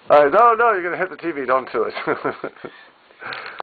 No, you're going to hit the TV, don't do it.